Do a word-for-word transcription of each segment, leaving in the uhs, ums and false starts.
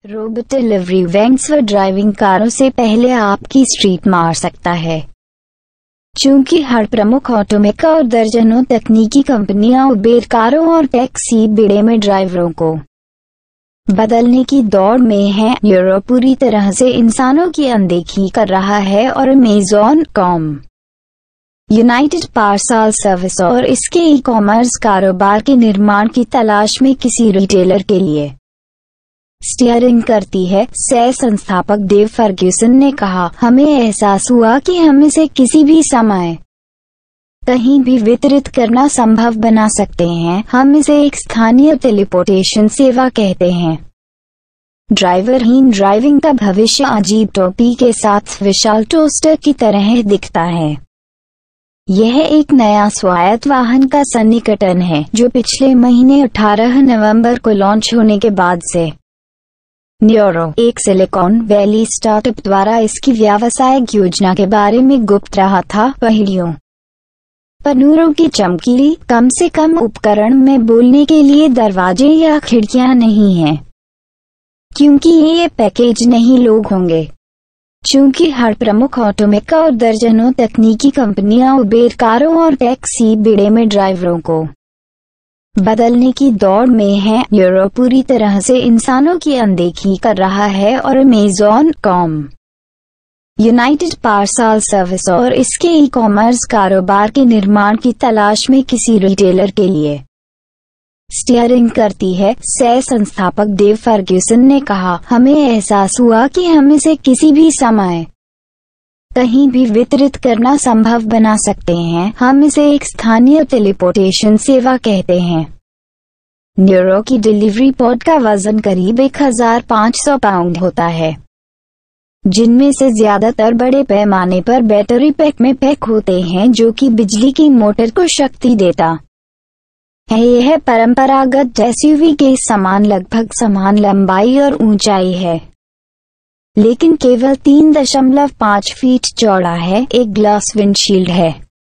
Robot delivery van स्व driving कारों से पहले आपकी स्ट्रीट मार सकता है। चूंकि हर प्रमुख ऑटोमेकर और दर्जनों तकनीकी कंपनियां उबेर कारों और टैक्सी बेड़े में ड्राइवरों को बदलने की दौड़ में है, यूरोप पूरी तरह से इंसानों की अनदेखी कर रहा है और Amazon com United Parcel Service और इसके ई कॉमर्स कारोबार के निर्माण की तलाश में किसी रिटेलर के लिए स्टीयरिंग करती है। सह संस्थापक डेव फर्ग्यूसन ने कहा, हमें एहसास हुआ कि हम इसे किसी भी समय कहीं भी वितरित करना संभव बना सकते हैं। हम इसे एक स्थानीय टेलीपोर्टेशन सेवा कहते हैं। ड्राइवरहीन ड्राइविंग का भविष्य अजीब टोपी के साथ विशाल टोस्टर की तरह दिखता है। यह एक नया स्वायत्त वाहन का सन्निकटन है जो पिछले महीने अठारह नवंबर को लॉन्च होने के बाद से न्यूरो, एक सिलिकॉन वैली स्टार्टअप द्वारा इसकी व्यावसायिक योजना के बारे में गुप्त रहा था। पहाड़ियों पर नूरों की चमकीली, कम से कम उपकरण में बोलने के लिए दरवाजे या खिड़कियां नहीं हैं, क्योंकि ये पैकेज नहीं लोग होंगे। चूंकि हर प्रमुख ऑटोमेकर और दर्जनों तकनीकी कंपनियां उबेर कारों और टैक्सी बेड़े में ड्राइवरों को बदलने की दौड़ में है, यूरोप पूरी तरह से इंसानों की अनदेखी कर रहा है और Amazon com United Parcel Service और इसके ई कॉमर्स कारोबार के निर्माण की तलाश में किसी रिटेलर के लिए स्टीयरिंग करती है। सह संस्थापक डेव फर्ग्यूसन ने कहा, हमें एहसास हुआ कि हम इसे किसी भी समय कहीं भी वितरित करना संभव बना सकते हैं। हम इसे एक स्थानीय टेलीपोर्टेशन सेवा कहते हैं। न्यूरो की डिलीवरी पॉड का वजन करीब एक हज़ार पाँच सौ पाउंड होता है, जिनमें से ज्यादातर बड़े पैमाने पर बैटरी पैक में पैक होते हैं जो कि बिजली की मोटर को शक्ति देता है। यह परंपरागत एसयूवी के समान लगभग समान लंबाई और ऊंचाई है, लेकिन केवल तीन दशमलव पाँच फीट चौड़ा है। एक ग्लास विंडशील्ड है,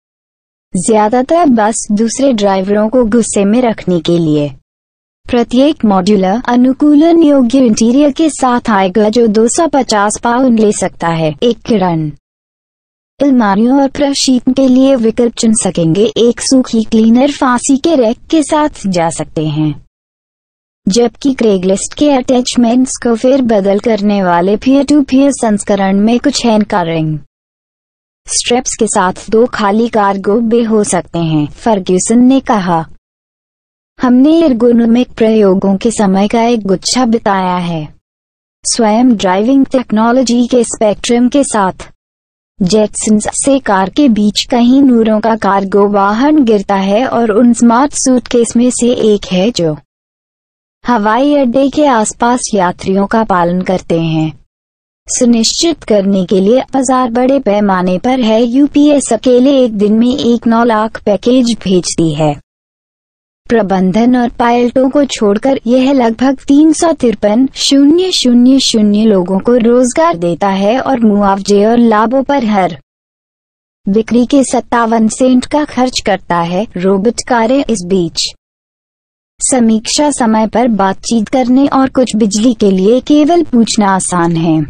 ज्यादातर बस दूसरे ड्राइवरों को गुस्से में रखने के लिए। प्रत्येक मॉड्यूलर अनुकूलन योग्य इंटीरियर के साथ आएगा जो दो सौ पचास पाउंड ले सकता है। एक किरण अलमारियों और प्रशीतन के लिए विकल्प चुन सकेंगे। एक सूखी क्लीनर फांसी के रैक के साथ जा सकते हैं, जबकि क्रेगलिस्ट के अटैचमेंट्स को फिर बदल करने वाले पीयर टू पीयर संस्करण में कुछ हैंड कैरिंग स्ट्रैप्स के साथ दो खाली कार्गो बे हो सकते हैं। फर्ग्यूसन ने कहा, हमने एर्गोनोमिक प्रयोगों के समय का एक गुच्छा बिताया है, स्वयं ड्राइविंग टेक्नोलॉजी के स्पेक्ट्रम के साथ। जेटसन्स से कार के बीच कहीं नूरों का कार्गो वाहन गिरता है और उन स्मार्ट सूटकेस में से एक है जो हवाई अड्डे के आसपास यात्रियों का पालन करते हैं। सुनिश्चित करने के लिए बाजार बड़े पैमाने पर है, यूपीएस अकेले एक दिन में एक नौ लाख पैकेज भेजती है। प्रबंधन और पायलटों को छोड़कर यह लगभग तीन सौ तिरपन शून्य शून्य शून्य लोगों को रोजगार देता है और मुआवजे और लाभों पर हर बिक्री के सत्तावन सेंट का खर्च करता है। रोबोट कारें इस बीच समीक्षा समय पर बातचीत करने और कुछ बिजली के लिए केवल पूछना आसान है।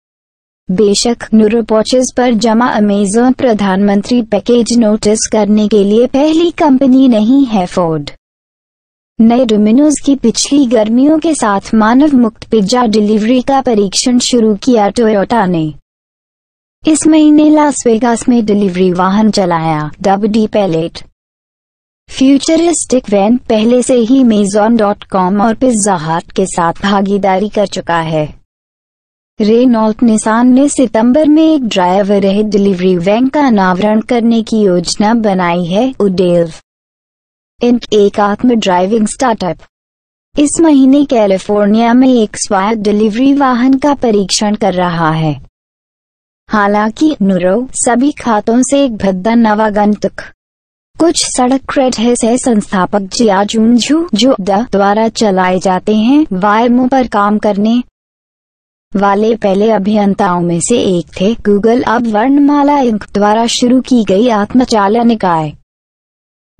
बेशक न्यूरो पॉचेस पर जमा अमेज़न प्रधानमंत्री पैकेज नोटिस करने के लिए पहली कंपनी नहीं है। फोर्ड नए डोमिनोज की पिछली गर्मियों के साथ मानव मुक्त पिज्जा डिलीवरी का परीक्षण शुरू किया। टोयोटा ने इस महीने लास वेगास में डिलीवरी वाहन चलाया। डब्ल्यू पैलेट फ्यूचरिस्टिक वैन पहले से ही अमेज़न डॉट कॉम और पिज्जा हट के साथ भागीदारी कर चुका है। रेनॉल्ट निसान ने सितंबर में एक ड्राइवर रहित डिलीवरी वैन का अनावरण करने की योजना बनाई है। उडेव इंक एक आत्म ड्राइविंग स्टार्टअप इस महीने कैलिफोर्निया में एक स्वायत्त डिलीवरी वाहन का परीक्षण कर रहा है। हालांकि न्यूरो सभी खातों से एक भद्दा नवागंतुक कुछ सड़क क्रेड है। सह संस्थापक जिया जुनझू जो द द्वारा चलाए जाते हैं वायमो पर काम करने वाले पहले अभियंताओं में से एक थे। गूगल अब वर्णमाला इंक द्वारा शुरू की गई आत्मचालन इकाई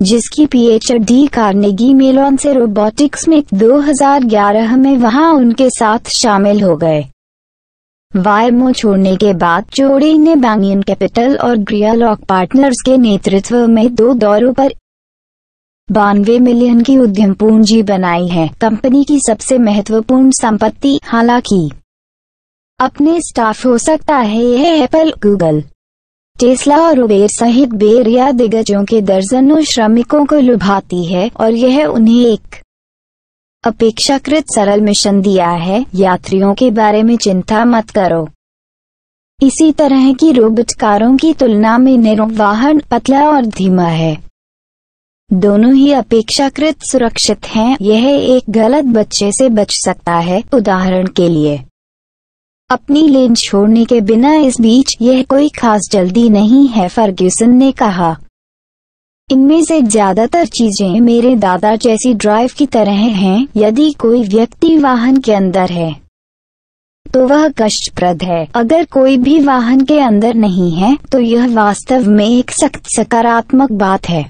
जिसकी पीएचडी कार्नेगी मेलॉन से रोबोटिक्स में दो हज़ार ग्यारह में वहां उनके साथ शामिल हो गए। वायमो छोड़ने के बाद जोड़ी ने बैंगियन कैपिटल और ग्रियालॉक पार्टनर्स के नेतृत्व में दो दौरों पर बानवे मिलियन की उद्यम पूंजी बनाई है। कंपनी की सबसे महत्वपूर्ण संपत्ति, हालांकि अपने स्टाफ हो सकता है, यह एप्पल, गूगल, टेस्ला और उबेर सहित बेरिया दिग्गजों के दर्जनों श्रमिकों को लुभाती है और यह उन्हें एक अपेक्षाकृत सरल मिशन दिया है। यात्रियों के बारे में चिंता मत करो। इसी तरह की रोबोट कारों की तुलना में नेरो वाहन पतला और धीमा है। दोनों ही अपेक्षाकृत सुरक्षित हैं। यह एक गलत बच्चे से बच सकता है। उदाहरण के लिए, अपनी लेन छोड़ने के बिना। इस बीच यह कोई खास जल्दी नहीं है, फर्ग्यूसन ने कहा। इनमें से ज्यादातर चीजें मेरे दादा जैसी ड्राइव की तरह हैं। यदि कोई व्यक्ति वाहन के अंदर है तो वह कष्टप्रद है। अगर कोई भी वाहन के अंदर नहीं है तो यह वास्तव में एक सख्त सकारात्मक बात है।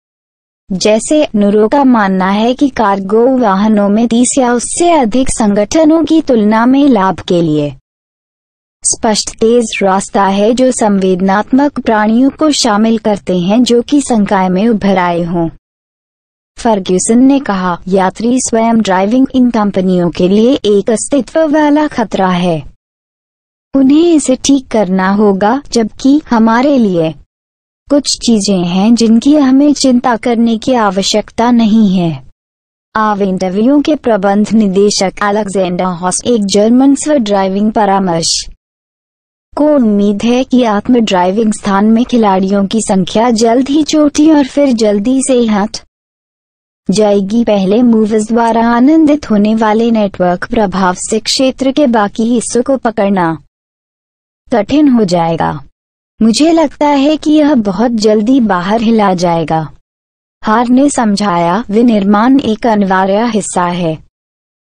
जैसे नुरो का मानना है कि कार्गो वाहनों में तीस या उससे अधिक संगठनों की तुलना में लाभ के लिए स्पष्ट तेज रास्ता है जो संवेदनात्मक प्राणियों को शामिल करते हैं जो कि संकाय में उभर आए हों। फर्ग्यूसन ने कहा, यात्री स्वयं ड्राइविंग इन कंपनियों के लिए एक अस्तित्व वाला खतरा है। उन्हें इसे ठीक करना होगा, जबकि हमारे लिए कुछ चीजें हैं जिनकी हमें चिंता करने की आवश्यकता नहीं है। आवेंटवियों के प्रबंध निदेशक अलेक्जेंडर हॉस, एक जर्मन स्व ड्राइविंग परामर्श को उम्मीद है कि आत्म ड्राइविंग स्थान में खिलाड़ियों की संख्या जल्द ही चोटी और फिर जल्दी से हट जाएगी। पहले मूवर्स द्वारा आनंदित होने वाले नेटवर्क प्रभाव से क्षेत्र के बाकी हिस्सों को पकड़ना कठिन हो जाएगा। मुझे लगता है कि यह बहुत जल्दी बाहर हिला जाएगा। हार ने समझाया, विनिर्माण एक अनिवार्य हिस्सा है।